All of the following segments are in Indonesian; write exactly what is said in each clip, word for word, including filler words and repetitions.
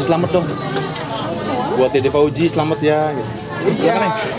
Selamat dong. Buat Dede Fauji selamat ya. Gitu. Iya.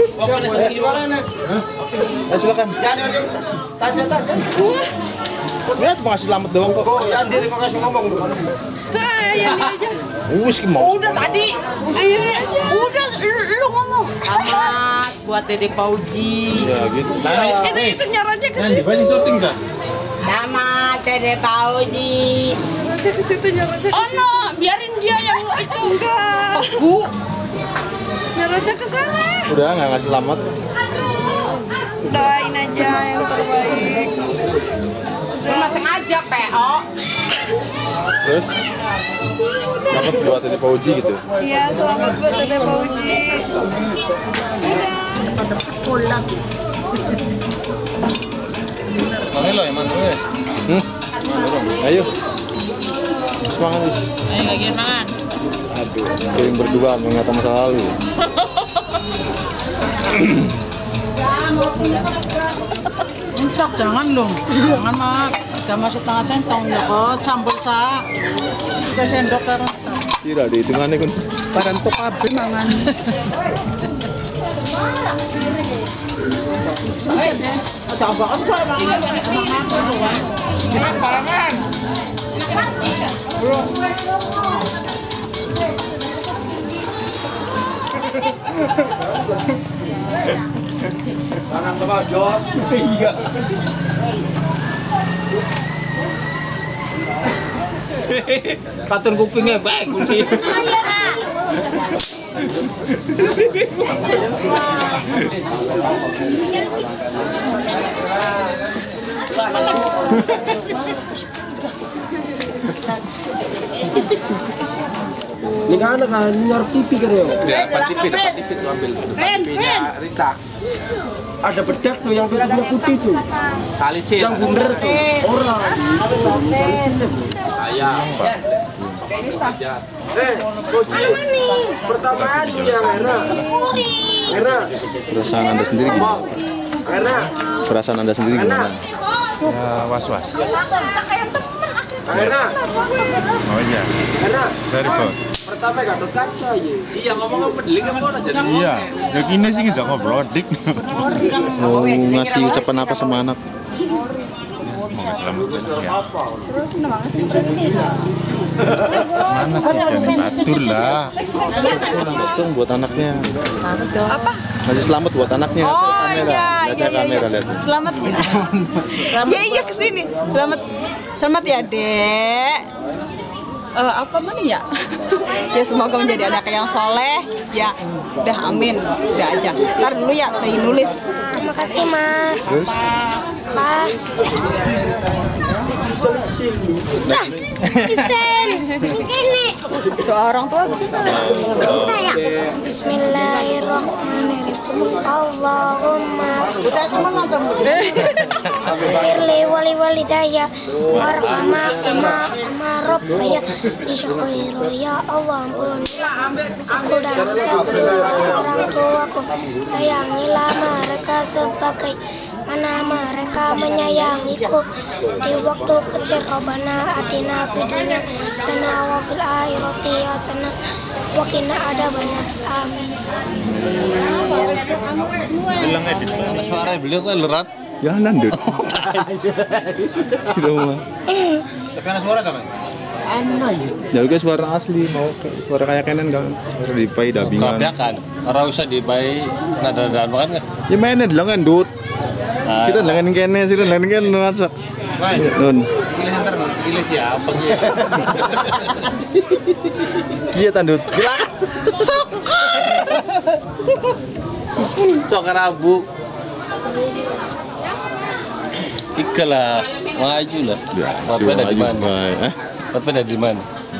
Eh, silakan. Tanya-tanya. Ya cuma kasih selamat doang kok. Kok ya diri kok kasih ngomong tuh. Saya aja. Wis ki mau. Udah tadi. Ayo aja. Udah lu ngomong. Selamat buat Dede Fauji. Ya gitu. Itu itu nyarannya ke situ. Banyak syuting kan? Selamat Dede Fauji. Nyarannya ke situ nyarannya. Oh no, biarin dia yang itu. Enggak. Bu. Nyarannya ke sana. Udah nggak ngasih selamat. Doain aja yang terbaik. Lu nggak sengaja P O. Terus selamat buat Dede Fauji gitu. Iya, selamat buat Dede Fauji. Mana lo yang mana? Hmm? Ayo. Semangat Is. Ayo lagi makan. Aduh, kirim berdua mengingat masa lalu. Entok jangan dong. Jangan mak. Gama setengah sentong ya kok sambal sa. Tiga sendok karo. Kira di hitungannya kan. Barang tok kabeh mangan. Coba kan saya mangan. Tangan tengah jawab. Iya. Katun kupingnya baik kunci. Ini kan kan ngarep T V kan ya. Ya, depan T V, depan T V tuh ambil. Depan T V-nya Rita. Ada bedak tuh yang tutupnya putih tuh. Salisin. Yang bener tuh. Orang itu misalnya sini. Ayam, Pak. Eh, Koji. Pertama nih yang enak. Enak. Perasaan Anda sendiri gimana? Enak. Perasaan Anda sendiri gimana? Ya, was-was. Enak. Oh iya. Enak. Dari bos. Pertama gak ada kaca ya. Iya, ngomong pedeling kan udah jadi. Iya. Ya gini sih ngejak ngobrol, Dik. Mau ngasih ucapan apa sama anak? Mau ngasih selamat ya. Mana sih kan atur lah. Dong buat anaknya. Apa? Ngasih selamat buat anaknya. Oh Kamera. iya, Lihat iya, ya, kamera iya. lihat. Selamat ya. Iya, iya kesini. Selamat, selamat ya Dek. Eh, apa mana ya? Ya semoga menjadi anak yang soleh. Ya, udah amin. Udah aja. Ntar dulu ya, lagi nulis. Terima kasih, Ma. Terus? Pa. Sah, Isen. Ini. Doa orang tua bisa kan? Kita ya. Bismillahirrahmanirrahim. Allahumma firli wali walidaya warhamah kama kama rabbaya isykhairu ya Allah ampun aku dan orang tuaku sayangilah mereka sebagai mana mereka menyayangiku di waktu kecil. Rabbana atina fid dunya hasanah wa fil akhirati hasanah wa qina adzabannar. Amin. Bilang edit. Suara beliau tuh lerat. Jangan Dut. Sudah mah. Tapi ada suara kan? Ya juga suara asli mau suara kayak kenen kan. Suara dipai dabingan. Kan. Orang usah dibai nada-nadaan makan nggak? Ya mainnya dengan Dut. Kita dengan kene sih dengan kene ngacak. Nun. Pilih antar dulu, pilih siapa gitu. Iya tandut. Cokar abu. Ika lah, maju lah. Bapak dari mana? Eh? Bapak dari mana?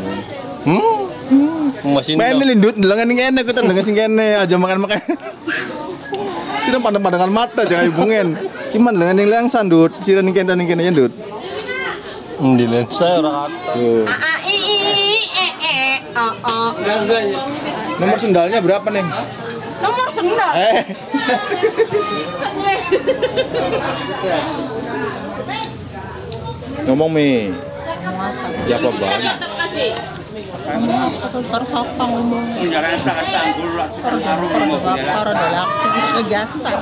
Hmm? Masih Main lindut dengan kene kita dengan sing kene aja makan-makan. Sira pandang-pandangan mata jangan hubungin. Gimana dengan yang lang sandut? Sira ning kene ning kene ya, Dut. Di lensa orang kata. Tuh. A I I E E O O. Enggak enggak ya. Nomor sendalnya berapa, Neng? Nomor sendal. Eh. Ngomong Mi. Ya apa bang? Harus apa ngomongnya? Para para para lelaki kegiatan.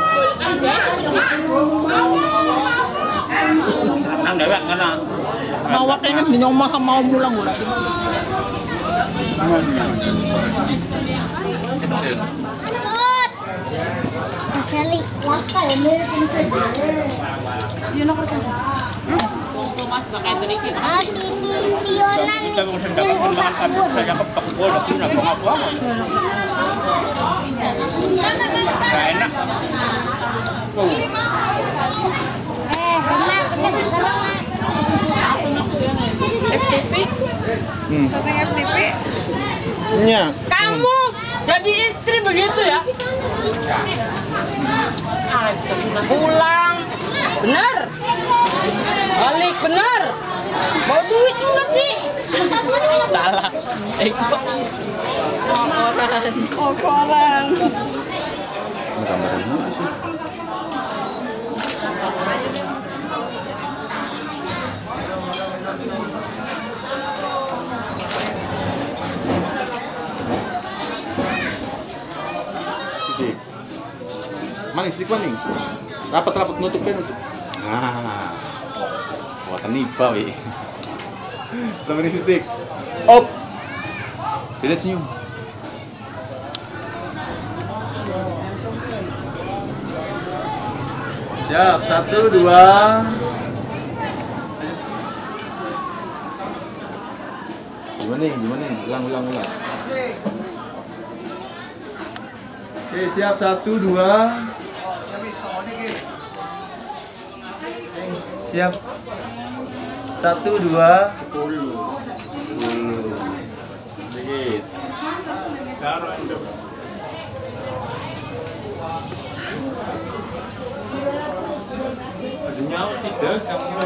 Ang dawak ka na. Mawak ini di nyoma mau mulang ulah. Kali laka ya Yun ako siya. Tunggu mas, pakai dikit. Ati milionan Saya ka pakubol, ako na pangabuha mo. Enak. Eh, hemat F T P. Syuting F T P. Nya. Kamu jadi istri begitu ya? Ah, kita sudah pulang. Bener? Balik bener? Bawa duit enggak sih? Salah. Eko. Koran. Oh, koran. Gambaran mana sih? Sidik. Manis sidik maning. Rapat-rapat nutupnya nutup. Nah. Buatan nipa wi. Temen sidik. Op. Tidak senyum. Siap, satu, dua. Gimana nih, gimana nih? Ulang, ulang, ulang. Oke, siap, satu, dua. Siap. Satu, dua. Sepuluh. Sepuluh. Sedikit. Nyawa sih deh, sama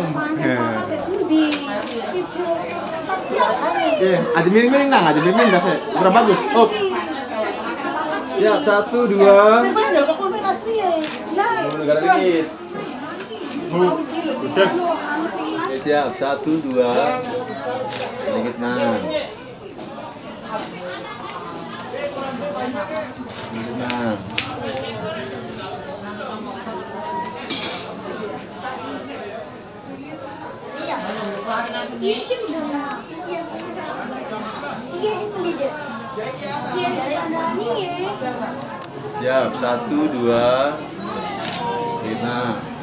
Oke, ada miring-miring nang, ada miring-miring dah saya. Berapa bagus? Op. Siap, satu, dua. Negara dikit. Oke, siap, satu, dua. Dikit nang. Dikit nang. Iya sih udah. Iya. Iya sih udah. Iya ada nih. Siap, satu, dua. Kita.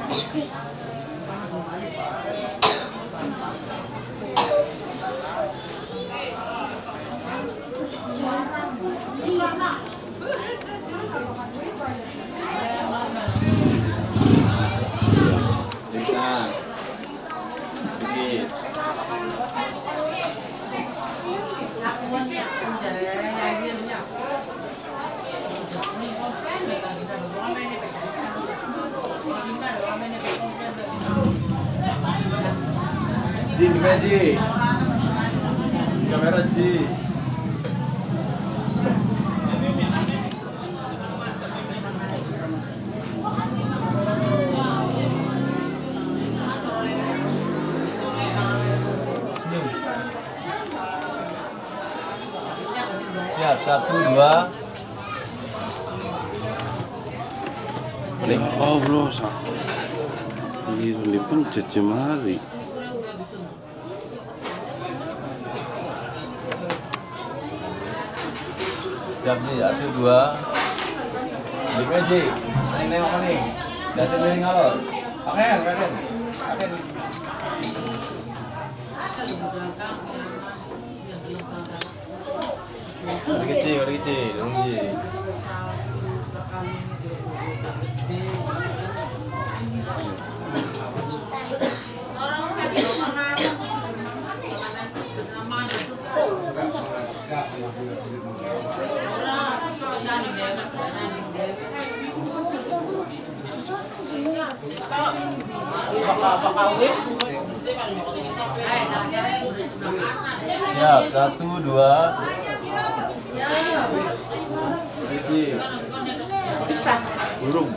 Kita. Dikit. Ji, gimana Ji? Kamera Ji. Siap, satu, dua. Oh, bro, ini dipencet jemari. Siap Ji, satu, dua. Gimana Ji? Ini nengok nih. Dasar miring ngalor. Aken, aken. Aken. Udah kecil, udah kecil, dong Ji. Siap, satu, dua. Kecil. Burung.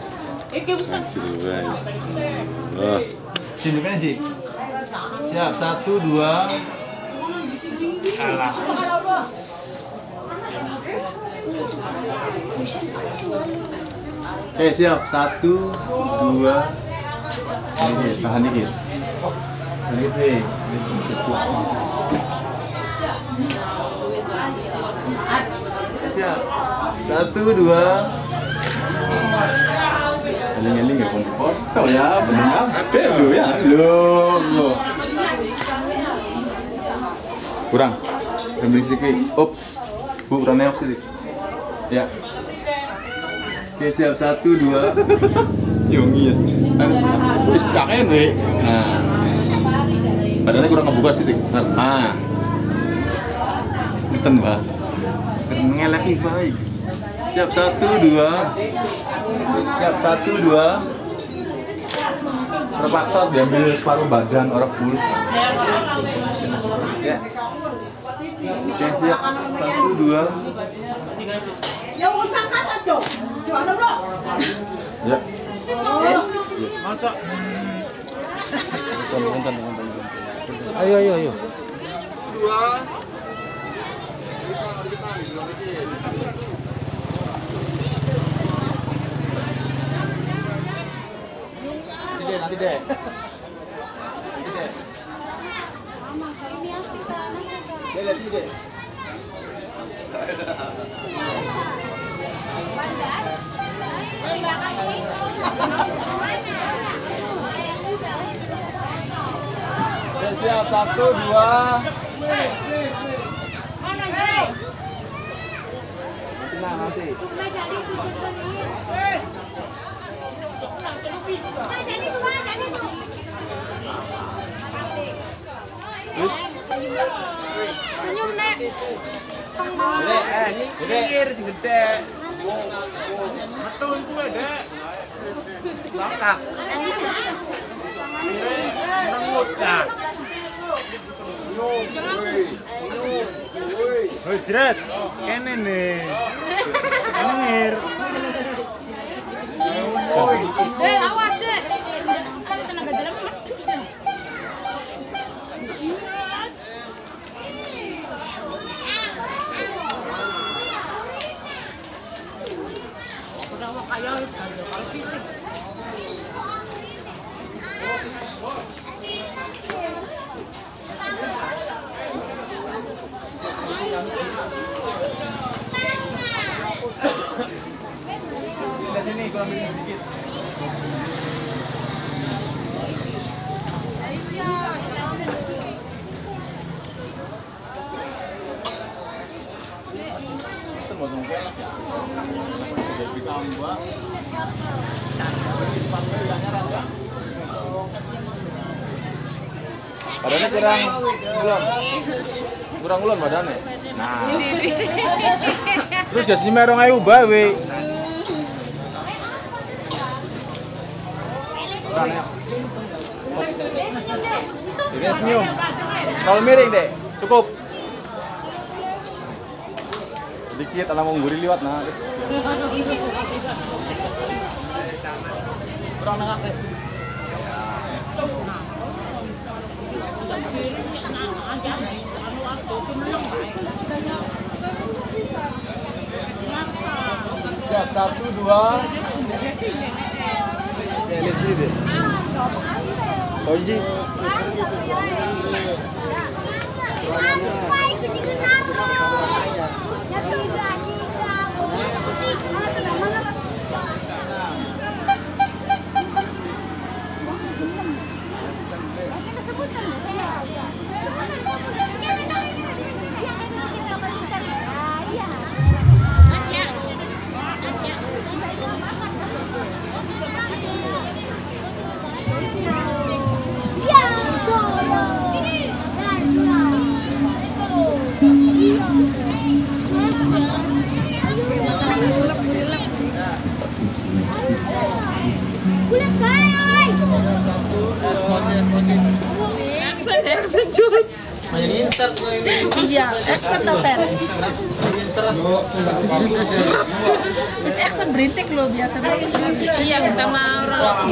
Oh. Sini kan Ji. Siap, satu, dua. Oke, siap. Satu, dua. Ini tahan dikit. Tahan dikit, nih. Siap. Satu, dua. Eling-eling ya, foto ya, bener apa lu ya, lu, lu. Kurang, ambil sedikit. Up, bu, kurang neok sedikit. Ya. Oke, siap. Satu, dua. Yongi ya. Istirahat nih. Nah, badannya kurang ngebuka sedikit. Nah, iten bah. Ngelaki baik. Siap. Satu, dua. Siap. Satu, dua. Terpaksa diambil separuh badan orang full. Ya. Oke, siap. Satu, dua. Ya. Masa? Ayo, ayo, ayo. Dua. Nanti deh, nanti deh. Nanti deh. Deh, lihat sini deh. Oke, siap. Satu, dua. Nanti, nah, nanti. Terus? Senyum, Nek. Gede, eh, pinggir si gede. Betul itu ada. Langkah. Mengut dah. Hei, Dret. Kene nih. Pinggir. Eh, awas, Dek. Ada tenaga dalam macus. Lihat sini, kurang ambil sedikit. Badannya kurang ulon, kurang ulon badannya. Nah, terus gas ini merong ayu bawe. Ini senyum. Kalau miring deh, cukup. Sedikit, alam mau gurih liwat nah. Kurang nengak deh. Siap, satu, dua. Ya, lihat sini deh. Oji. Iya, action to pen. Terus action berintik lo biasa banget. Iya, kita mau orang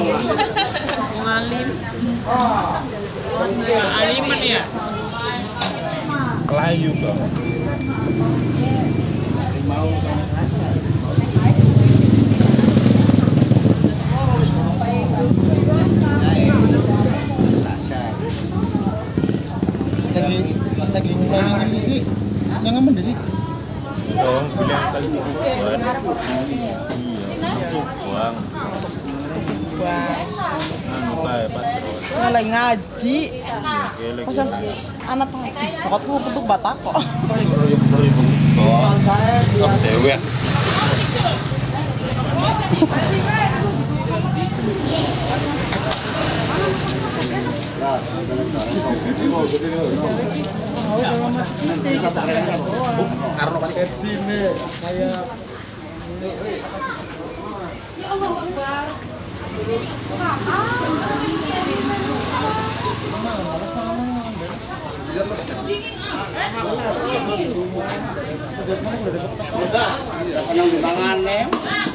ngalim. Aliman ya? Kelayu kok. Mau banyak rasa. Lagi lagi ngomongin sih. Yang aman deh sih. Oh, bilang tadi buang. Buang. Buang. Anu kae patron. Lagi ngaji. Pasal anak pokoknya aku tuh batak kok. Oh, cewek. Karena pakai sini kayak tangannya.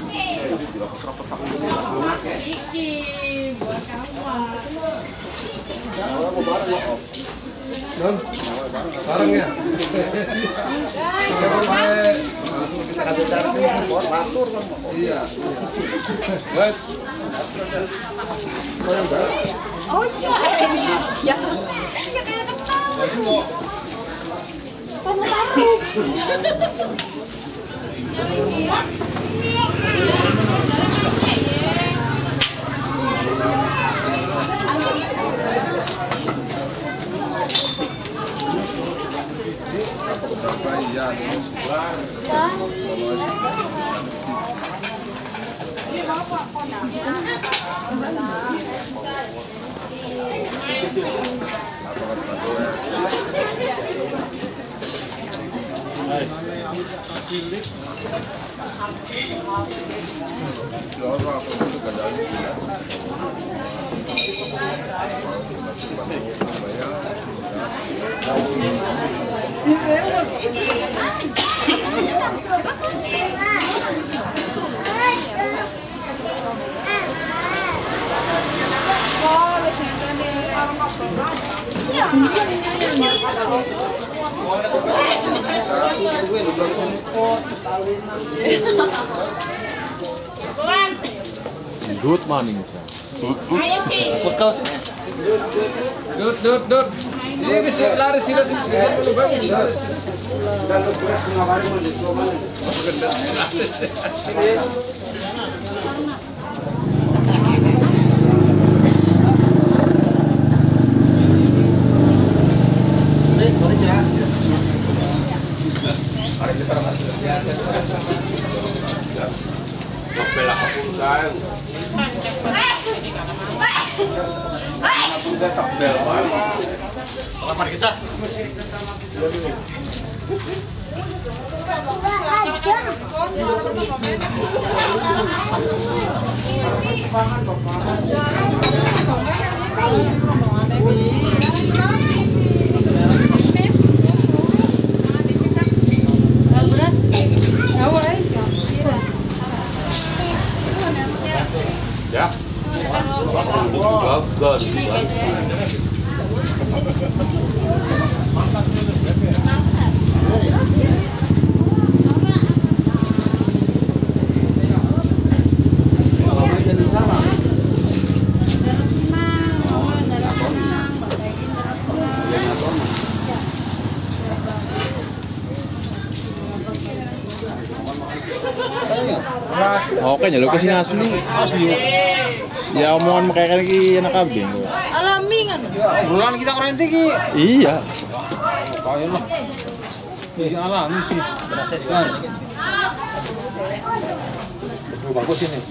Bareng ya. Iya. Oh iya, ya. Ya kayak ketawa. Kamu taruh. Dut maning. Ayo sih. Bekal sih. Dut, dut, dut. Ini bisa lari sih, sih. Lamar kita. Ya. Gagal. Oke, nya lokasi asli. Asli. Ya omongan makanya lagi anak kambing. Alami kan. Bulan kita keren tinggi. Iya. Kaya lah. Ini alami sih. Bagus ini.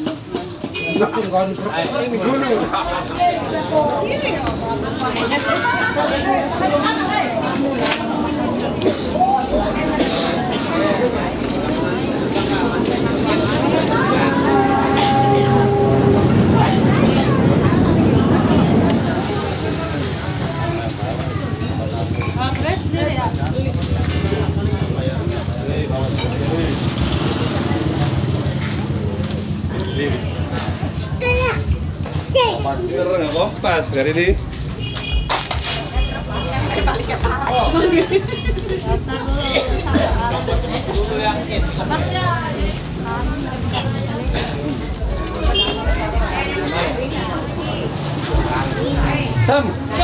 Pas dari ini. Sam.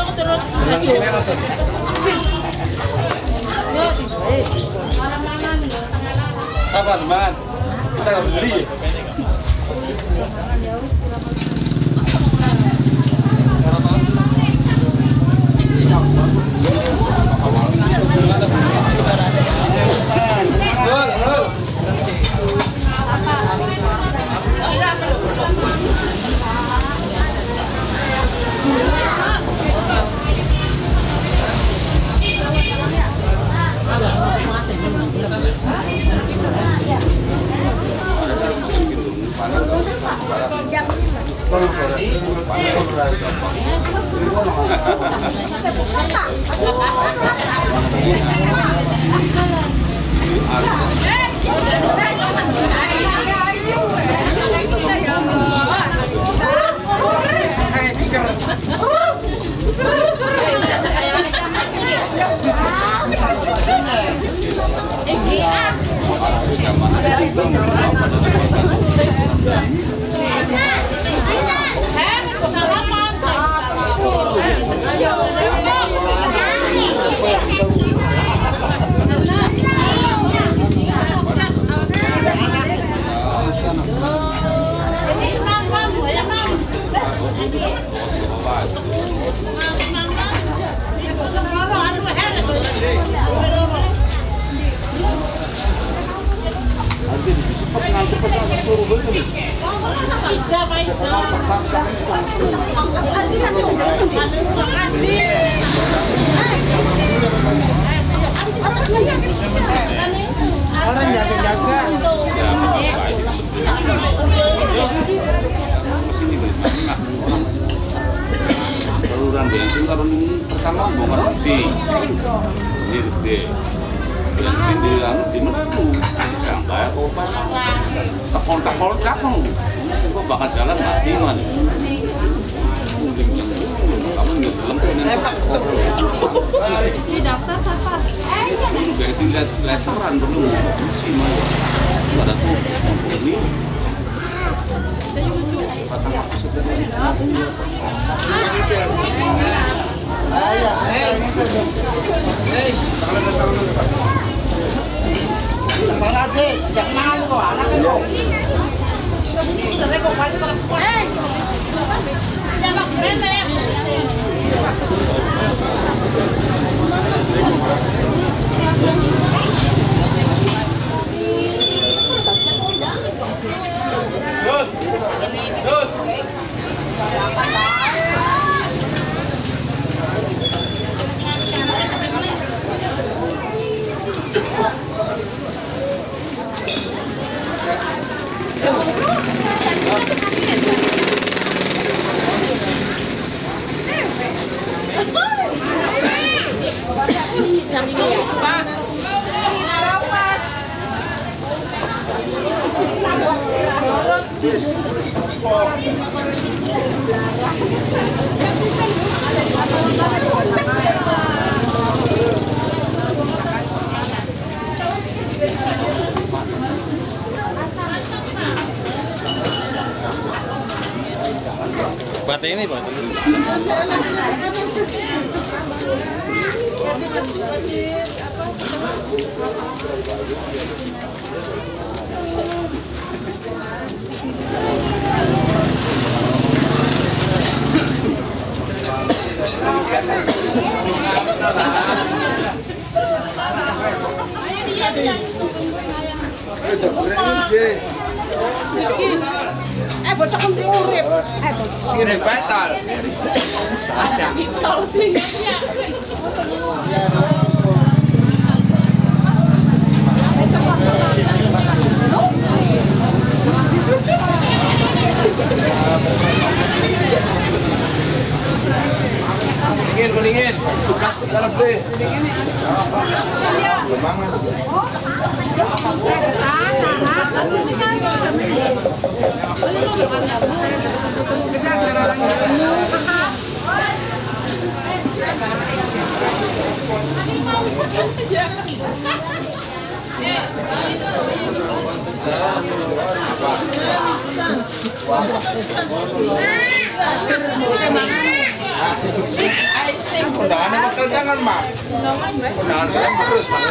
Sabar, man. Kita nggak beli. Orang jaga-jaga. Saluran bensin kalau ini pertama bongkar fungsi. Ini gede. Bensin di anu di metu. Sampai kok tak kontak-kontak mau. Kok bakal jalan mati man. Kamu nggak dalam tuh ini. Di daftar siapa? Bensin leteran perlu fungsi mah. Pada tuh ini. Bate ini, Pak. Eh, bocah kan sih urip. Eh, bocah. Sini batal. Ada vital sih. Dingin, dingin. Tugas dalam deh. Semangat. Undangannya bakal jangan, Mak. Undangan terus, Mak.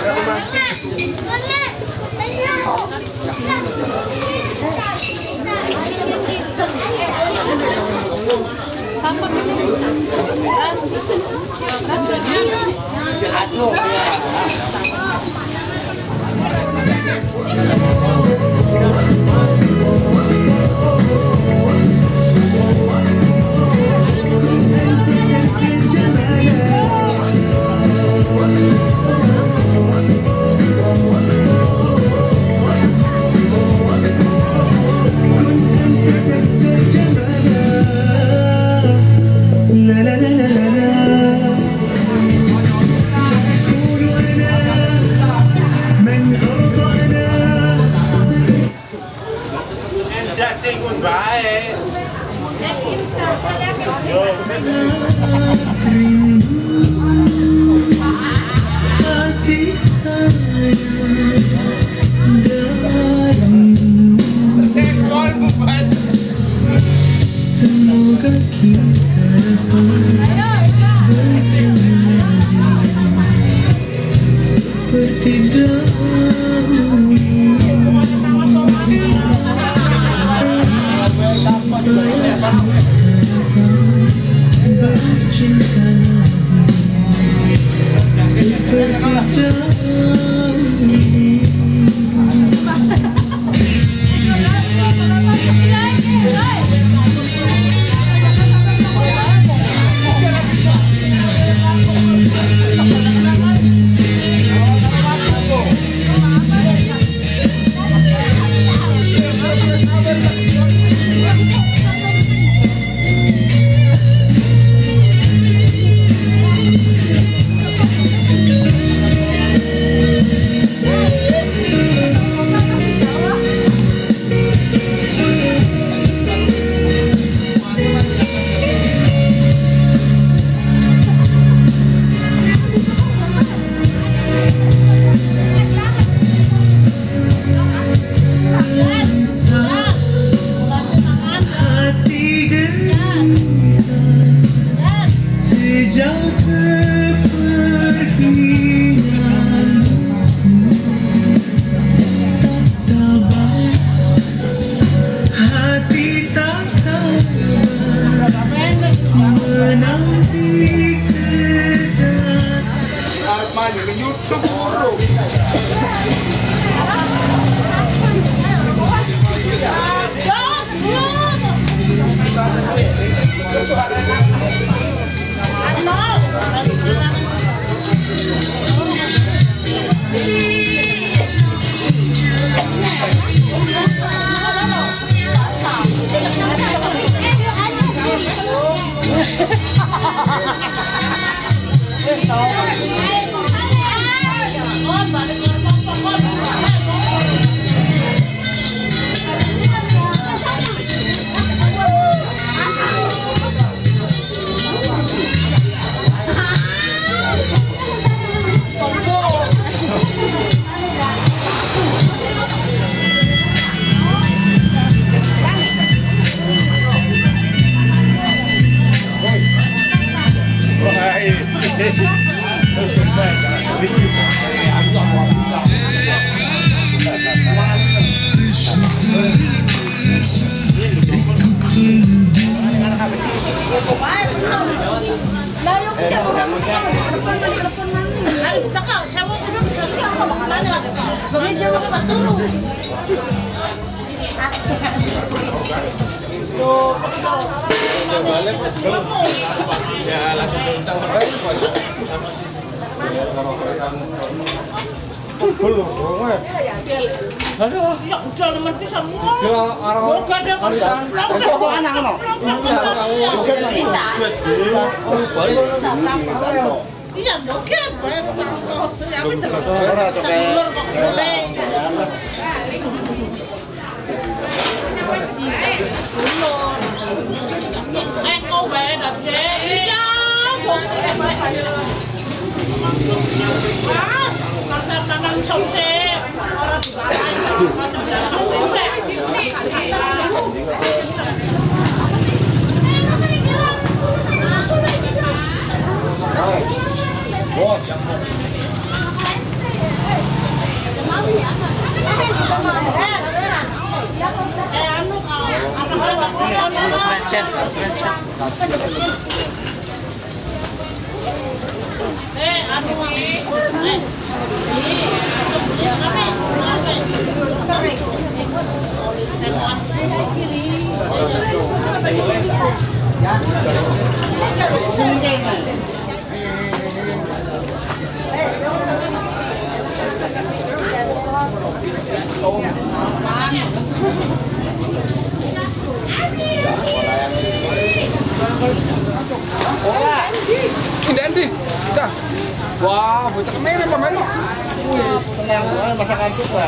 Ini Andi, udah. Wah, bocah kemana Pak Melo? Tenang, masa kantuk lah.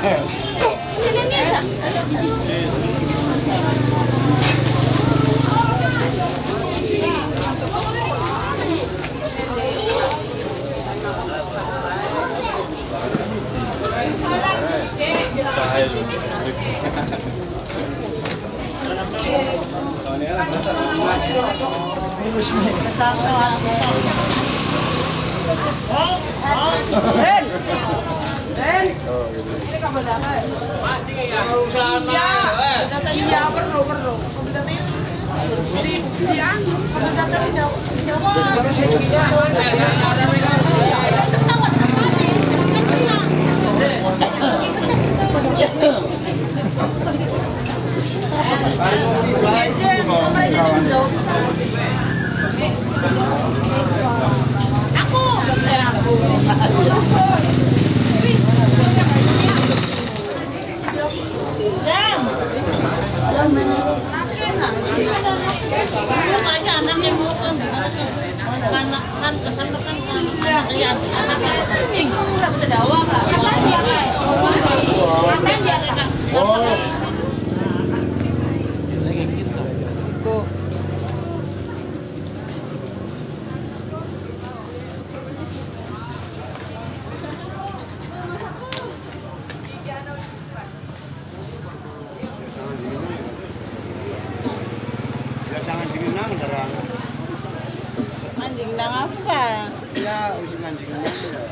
Anjing nang apa? Ya, usi mancing nanti ya.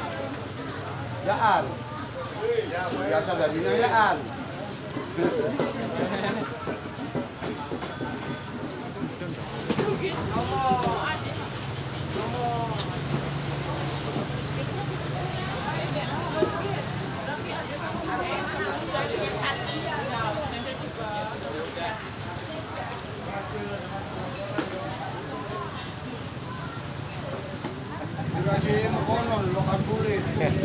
Yaan. Biasa dari yaan. Dikasih makanan lokal kulit.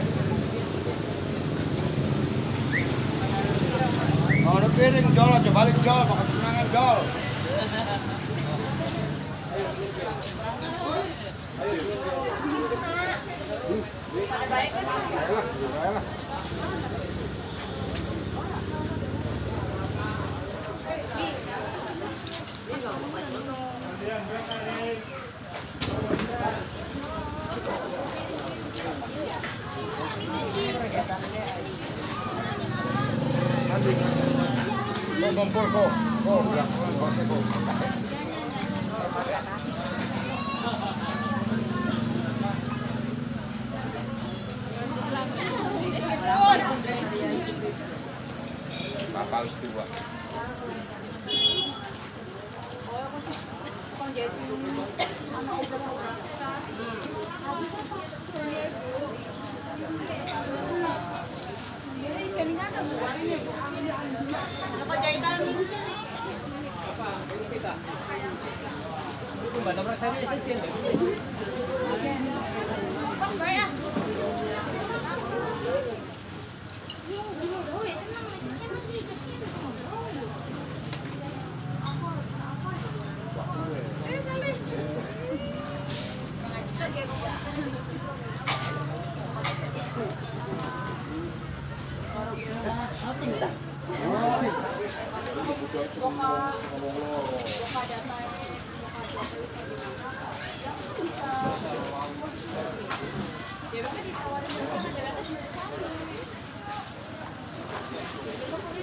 Kalau ada piring jol aja balik jol, pakai senangan jol. Kumpul kok. Oh, enggak. Bapak istiwa.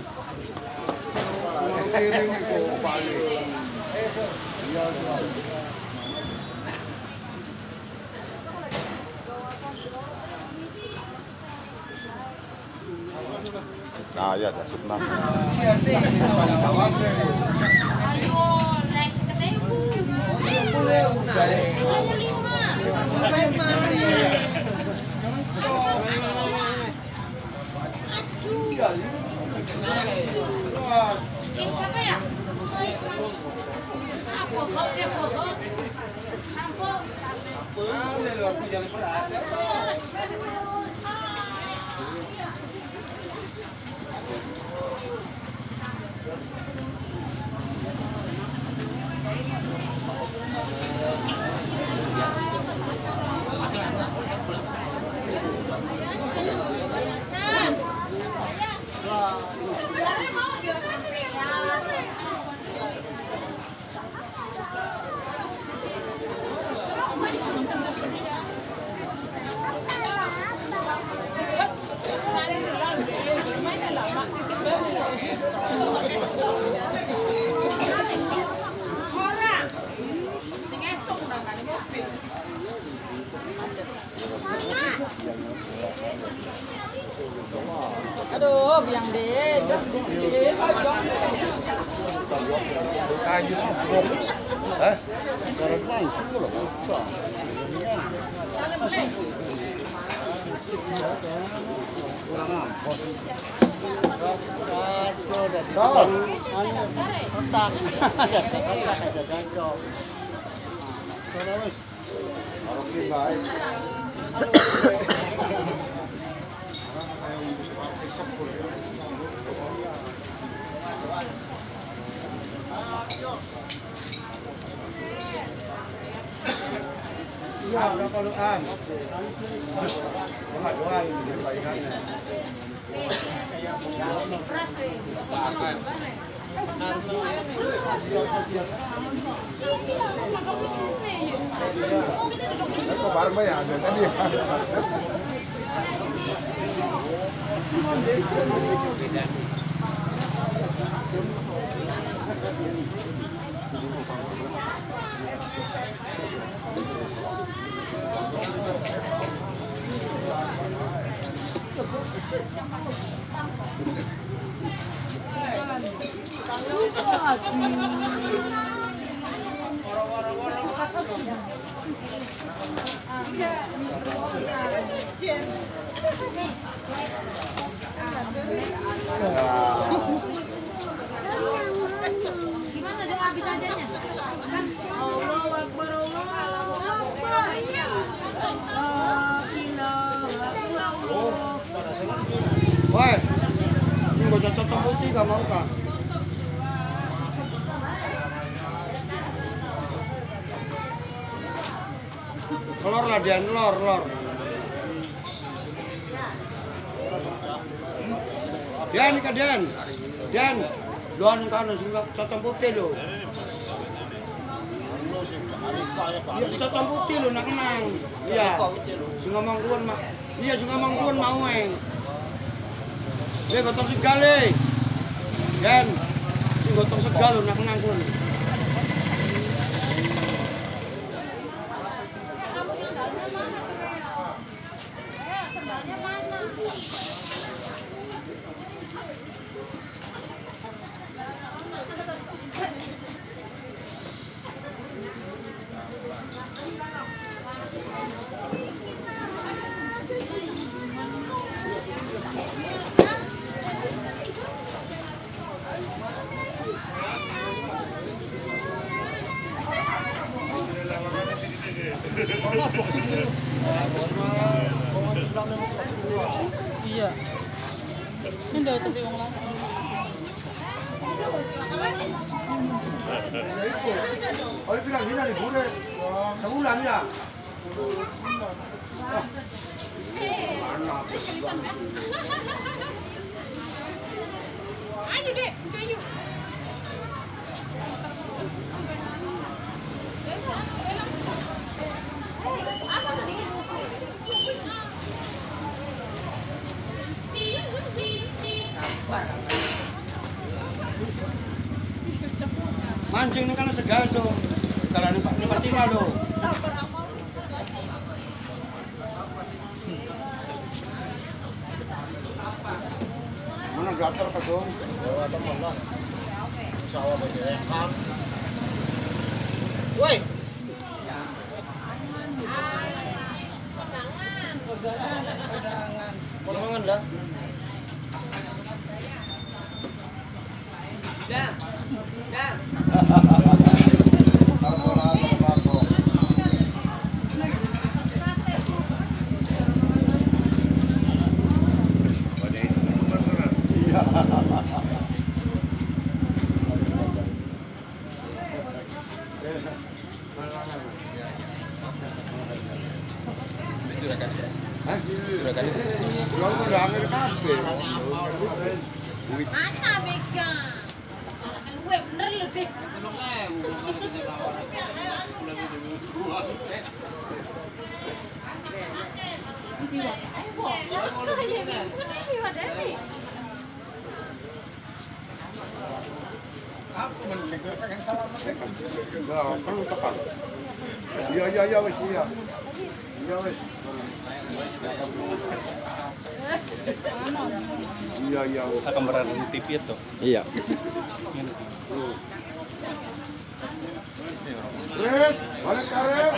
Nah, ya ada sup nang. Siapa ya? Aduh, biang deh. Gimana doa habis ajannya? Allahu Akbar, Allahu Akbar. Woi, ini bocah cocok putih gak mau kah? Telur lah Dian, telur, telur. Dian, Kak Dian. Dian, doan kanan sehingga cocok putih lo. Iya, cocok putih lo nak kenang. Iya. Sehingga mangkuan mak. Iya, sehingga mangkuan mau eng. Dia gotong segale. Dian, sing gotong segale nak kenang kun. Iya. Ini udah itu wong lanang. Oh, bilang gini nih, boleh. Sebulan ya. Ayo deh, ayo. Mancing ini kan segala so. Segala ini Pak lima tiga loh. Mana gatar Pak dong? Bawa teman lah. Sawah bergerekan. Woi. Kondangan dah. Dah. Dah. Mana Bega? Gue bener lu deh. Iya iya iya wis iya. Iya wis. Iya iya. Akan berada di T V itu. Iya. Wes, balik karep.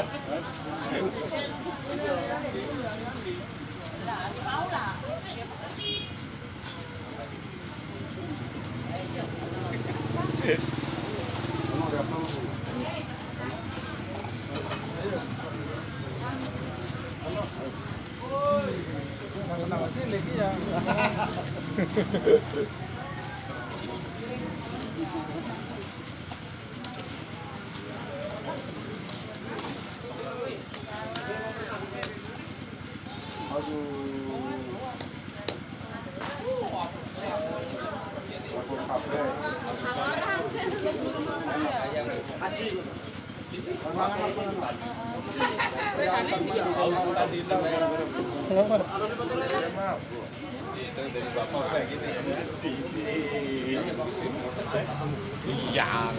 Iya.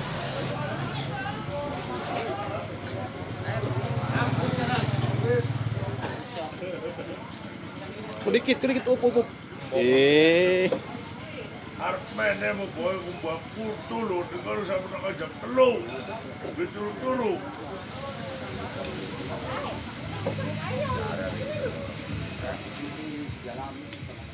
Sedikit, sedikit up up. Eh. Arep meneh mau boy kumbang putu lho, dengar sampe nang jam telu. Wis turu-turu. Jalan